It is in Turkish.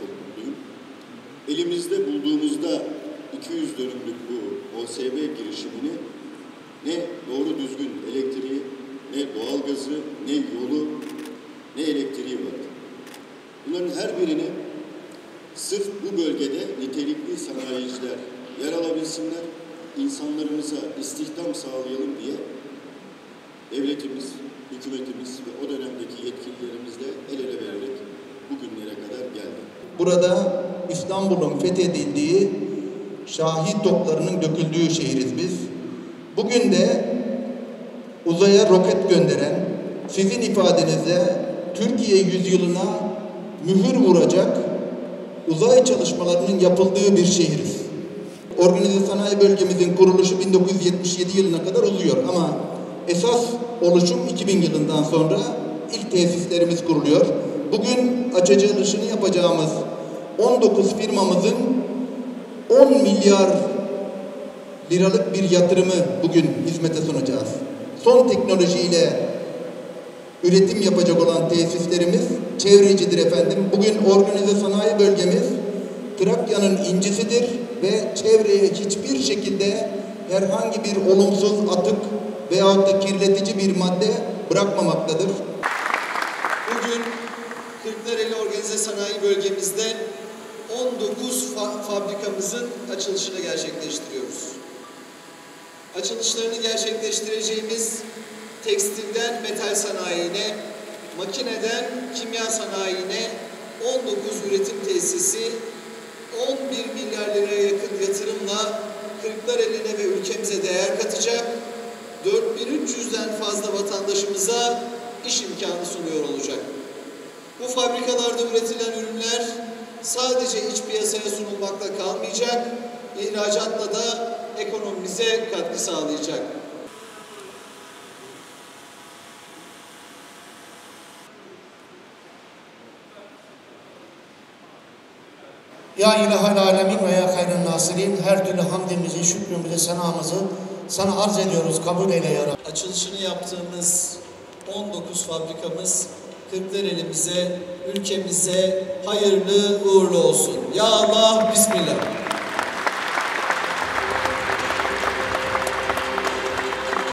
mutluyum. Elimizde bulduğumuzda 200 dönümlük bu OSB girişimini ne doğru düzgün elektriği, ne doğalgazı, ne yolu, ne elektriği vardı. Bunların her birini sırf bu bölgede nitelikli sanayiciler yer alabilsinler, insanlarımıza istihdam sağlayalım diye devletimiz, hükümetimiz ve o dönemdeki yetkililerimizle el ele vererek bugünlere kadar geldi. Burada İstanbul'un fethedildiği, şahit toplarının döküldüğü şehiriz biz. Bugün de uzaya roket gönderen, sizin ifadenizle Türkiye yüzyılına mühür vuracak uzay çalışmalarının yapıldığı bir şehiriz. Organize sanayi bölgemizin kuruluşu 1977 yılına kadar uzuyor ama esas oluşum 2000 yılından sonra ilk tesislerimiz kuruluyor. Bugün açılışını yapacağımız 19 firmamızın 10 milyar liralık bir yatırımı bugün hizmete sunacağız. Son teknolojiyle üretim yapacak olan tesislerimiz çevrecidir efendim. Bugün organize sanayi bölgemiz Trakya'nın incisidir ve çevreye hiçbir şekilde herhangi bir olumsuz atık veyahut da kirletici bir madde bırakmamaktadır. Bugün Kırklareli Organize Sanayi Bölgemizde 19 fabrikamızın açılışını gerçekleştiriyoruz. Açılışlarını gerçekleştireceğimiz tekstilden metal sanayine, makineden kimya sanayine 19 üretim tesisi 11 milyar liraya yakın yatırımla Kırklareli'ne ve ülkemize değer katacak, 4300'den fazla vatandaşımıza iş imkanı sunuyor olacak. Bu fabrikalarda üretilen ürünler sadece iç piyasaya sunulmakla kalmayacak, ihracatla da ekonomimize katkı sağlayacak. Ya ilahel alemin ve ya hayrın nasirin, her türlü hamdimizi, şükrümüzü, senamızı sana arz ediyoruz. Kabul eyle ya Rabbi. Açılışını yaptığımız 19 fabrikamız Kırklareli'mize, ülkemize hayırlı uğurlu olsun. Ya Allah, Bismillah.